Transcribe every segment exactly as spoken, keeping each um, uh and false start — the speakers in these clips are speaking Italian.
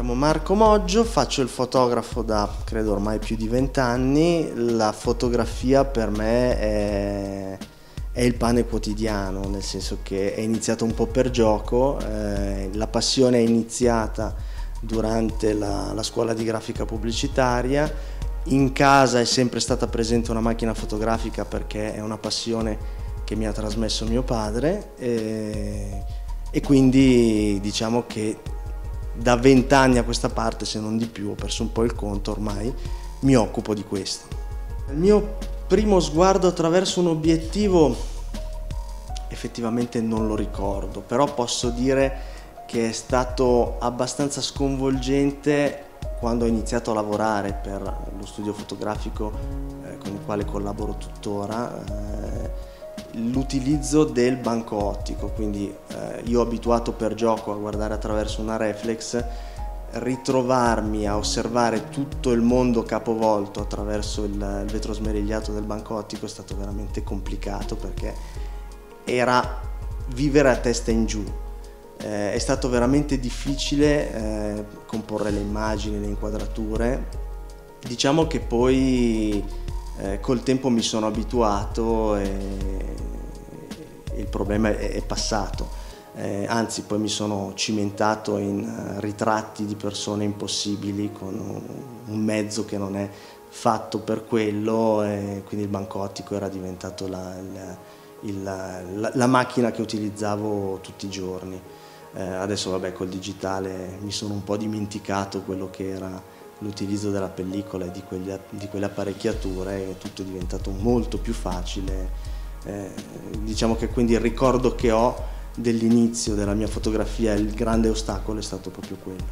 chiamo Marco Moggio, faccio il fotografo da credo ormai più di vent'anni. La fotografia per me è, è il pane quotidiano, nel senso che è iniziato un po' per gioco, eh, la passione è iniziata durante la, la scuola di grafica pubblicitaria. In casa è sempre stata presente una macchina fotografica perché è una passione che mi ha trasmesso mio padre, e, e quindi diciamo che da vent'anni a questa parte, se non di più, ho perso un po' il conto ormai, mi occupo di questo. Il mio primo sguardo attraverso un obiettivo effettivamente non lo ricordo, però posso dire che è stato abbastanza sconvolgente quando ho iniziato a lavorare per lo studio fotografico eh, con il quale collaboro tuttora, eh, l'utilizzo del banco ottico. Quindi eh, io abituato per gioco a guardare attraverso una reflex, ritrovarmi a osservare tutto il mondo capovolto attraverso il, il vetro smerigliato del banco ottico è stato veramente complicato, perché era vivere a testa in giù. Eh, è stato veramente difficile eh, comporre le immagini, le inquadrature. Diciamo che poi eh, col tempo mi sono abituato e il problema è, è passato. Eh, anzi, poi mi sono cimentato in uh, ritratti di persone impossibili con un, un mezzo che non è fatto per quello, e quindi il banco ottico era diventato la, la, il, la, la macchina che utilizzavo tutti i giorni. Eh, adesso vabbè, col digitale mi sono un po' dimenticato quello che era l'utilizzo della pellicola e di, quegli, di quelle apparecchiature, e tutto è diventato molto più facile. Eh, diciamo che quindi il ricordo che ho dell'inizio della mia fotografia, il grande ostacolo è stato proprio quello.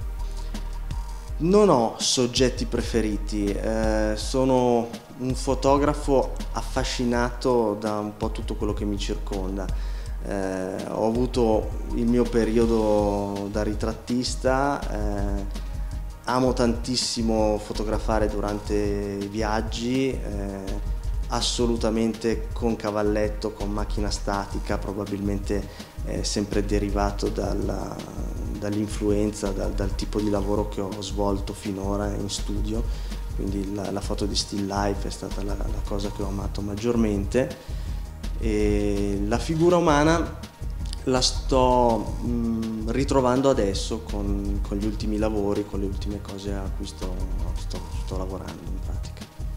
Non ho soggetti preferiti, eh, sono un fotografo affascinato da un po' tutto quello che mi circonda. Eh, ho avuto il mio periodo da ritrattista, eh, amo tantissimo fotografare durante i viaggi, eh, assolutamente con cavalletto, con macchina statica, probabilmente eh, sempre derivato dalla, dall'influenza, dal, dal tipo di lavoro che ho svolto finora in studio. Quindi la, la foto di still life è stata la, la cosa che ho amato maggiormente. E la figura umana la sto mh, ritrovando adesso con, con gli ultimi lavori, con le ultime cose a cui sto, sto, sto lavorando in pratica.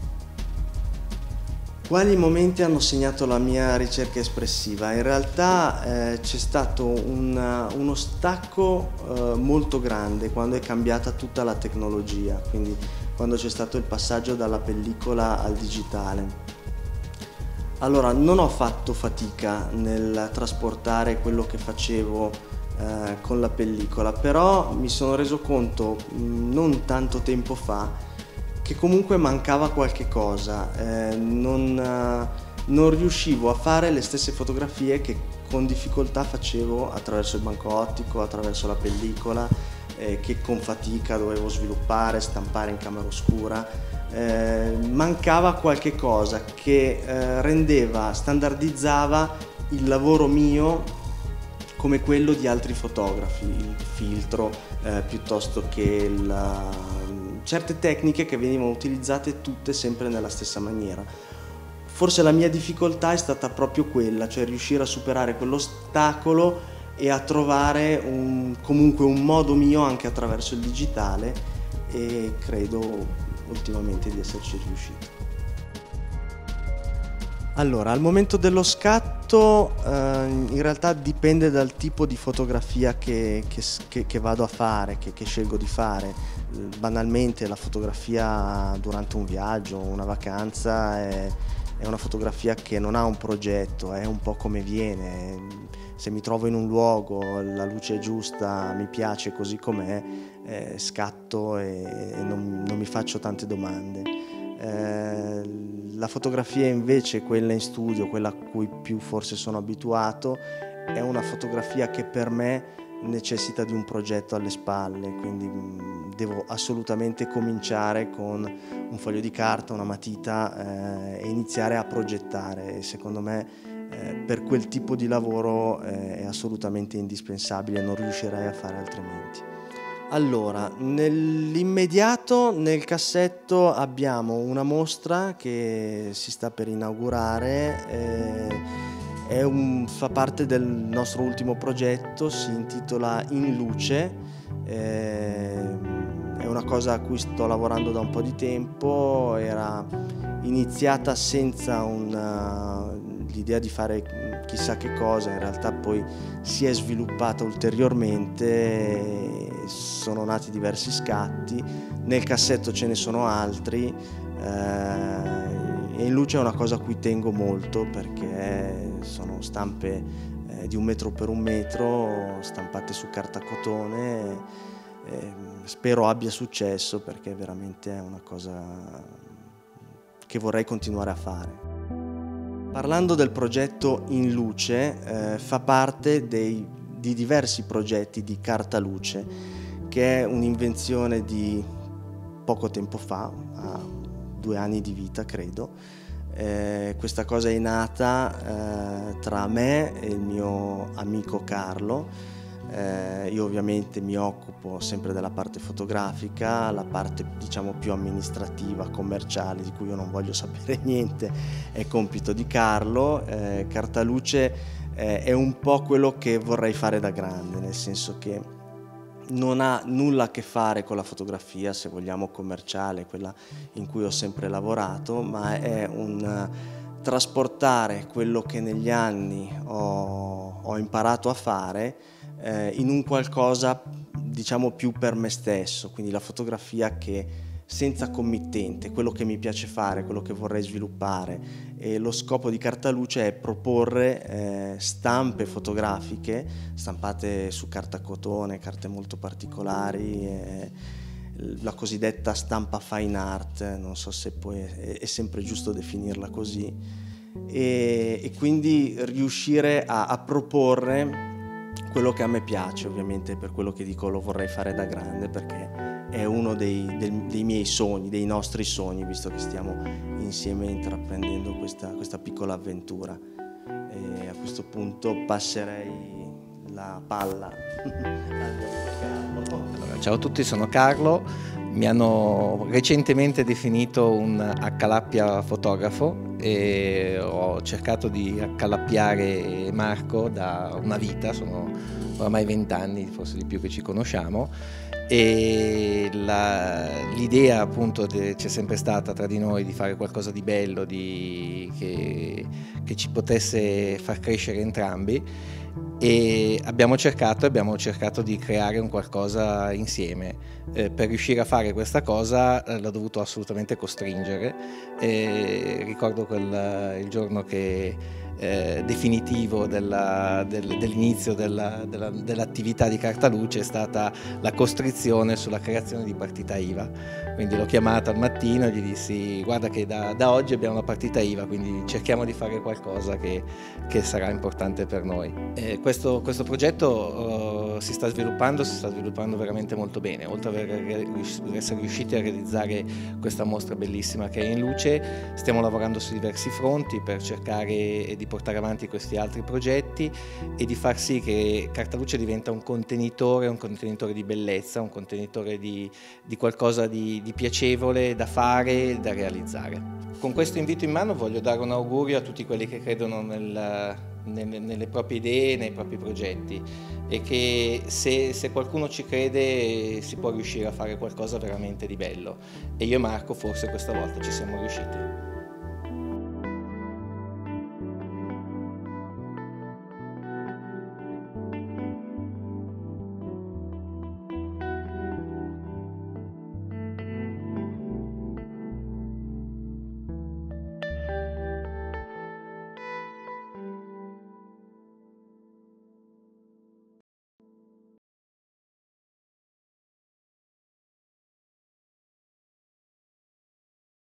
Quali momenti hanno segnato la mia ricerca espressiva? In realtà eh, c'è stato un, uno stacco eh, molto grande quando è cambiata tutta la tecnologia, quindi quando c'è stato il passaggio dalla pellicola al digitale. Allora, non ho fatto fatica nel trasportare quello che facevo eh, con la pellicola, però mi sono reso conto mh, non tanto tempo fa che comunque mancava qualche cosa, eh, non, eh, non riuscivo a fare le stesse fotografie che con difficoltà facevo attraverso il banco ottico, attraverso la pellicola, eh, che con fatica dovevo sviluppare, stampare in camera oscura. Eh, mancava qualche cosa che eh, rendeva, standardizzava il lavoro mio come quello di altri fotografi, il filtro eh, piuttosto che la, certe tecniche che venivano utilizzate tutte sempre nella stessa maniera. Forse la mia difficoltà è stata proprio quella, cioè riuscire a superare quell'ostacolo e a trovare un, comunque un modo mio anche attraverso il digitale, e credo ultimamente di esserci riuscito. Allora, al momento dello scatto eh, in realtà dipende dal tipo di fotografia che, che, che, che vado a fare, che, che scelgo di fare. Banalmente la fotografia durante un viaggio, una vacanza è, è una fotografia che non ha un progetto, è un po' come viene. Se mi trovo in un luogo, la luce è giusta, mi piace così com'è, eh, scatto e, e non, non mi faccio tante domande. Eh, la fotografia invece, quella in studio, quella a cui più forse sono abituato, è una fotografia che per me necessita di un progetto alle spalle, quindi mh, devo assolutamente cominciare con un foglio di carta, una matita eh, e iniziare a progettare. E secondo me eh, per quel tipo di lavoro eh, è assolutamente indispensabile, non riuscirei a fare altrimenti. Allora, nell'immediato nel cassetto abbiamo una mostra che si sta per inaugurare, eh, è un, fa parte del nostro ultimo progetto, si intitola In Luce, eh, è una cosa a cui sto lavorando da un po' di tempo, era iniziata senza una, l'idea di fare chissà che cosa, in realtà poi si è sviluppata ulteriormente, sono nati diversi scatti, nel cassetto ce ne sono altri, eh, e In Luce è una cosa a cui tengo molto perché sono stampe eh, di un metro per un metro, stampate su carta cotone, eh, spero abbia successo perché veramente è una cosa che vorrei continuare a fare. Parlando del progetto In Luce, eh, fa parte dei, di diversi progetti di Carta Luce, che è un'invenzione di poco tempo fa, ha due anni di vita credo. Eh, questa cosa è nata eh, tra me e il mio amico Carlo. Eh, io ovviamente mi occupo sempre della parte fotografica, la parte diciamo più amministrativa, commerciale, di cui io non voglio sapere niente, è compito di Carlo. Eh, Carta Luce eh, è un po' quello che vorrei fare da grande, nel senso che non ha nulla a che fare con la fotografia, se vogliamo commerciale, quella in cui ho sempre lavorato, ma è un trasportare quello che negli anni ho, ho imparato a fare eh, in un qualcosa diciamo più per me stesso, quindi la fotografia che senza committente, quello che mi piace fare, quello che vorrei sviluppare, e lo scopo di Carta Luce è proporre eh, stampe fotografiche stampate su carta cotone, carte molto particolari, eh, la cosiddetta stampa fine art, non so se poi è, è sempre giusto definirla così, e, e quindi riuscire a, a proporre quello che a me piace, ovviamente per quello che dico lo vorrei fare da grande, perché è uno dei, dei, dei miei sogni, dei nostri sogni, visto che stiamo insieme intraprendendo questa, questa piccola avventura. E a questo punto passerei la palla al Carlo. Allora, ciao a tutti, sono Carlo, mi hanno recentemente definito un accalappia fotografo e ho cercato di accalappiare Marco da una vita, sono oramai vent'anni, forse di più, che ci conosciamo, e l'idea appunto c'è sempre stata tra di noi di fare qualcosa di bello, di, che, che ci potesse far crescere entrambi, e abbiamo cercato, abbiamo cercato di creare un qualcosa insieme. Eh, per riuscire a fare questa cosa eh, l'ho dovuto assolutamente costringere, e ricordo quel, il giorno che Eh, definitivo della, del, dell'inizio della, della, dell'attività di Carta Luce è stata la costrizione sulla creazione di partita I V A. Quindi l'ho chiamata al mattino e gli dissi: guarda che da, da oggi abbiamo una partita I V A, quindi cerchiamo di fare qualcosa che, che sarà importante per noi. Eh, questo, questo progetto uh, si sta sviluppando, si sta sviluppando veramente molto bene. Oltre ad essere riusciti a realizzare questa mostra bellissima che è In Luce, stiamo lavorando su diversi fronti per cercare di portare avanti questi altri progetti e di far sì che Carta Luce diventa un contenitore, un contenitore di bellezza, un contenitore di, di qualcosa di, di piacevole da fare e da realizzare. Con questo invito in mano voglio dare un augurio a tutti quelli che credono nel, nelle, nelle proprie idee, nei propri progetti, e che se, se qualcuno ci crede si può riuscire a fare qualcosa veramente di bello, e io e Marco forse questa volta ci siamo riusciti.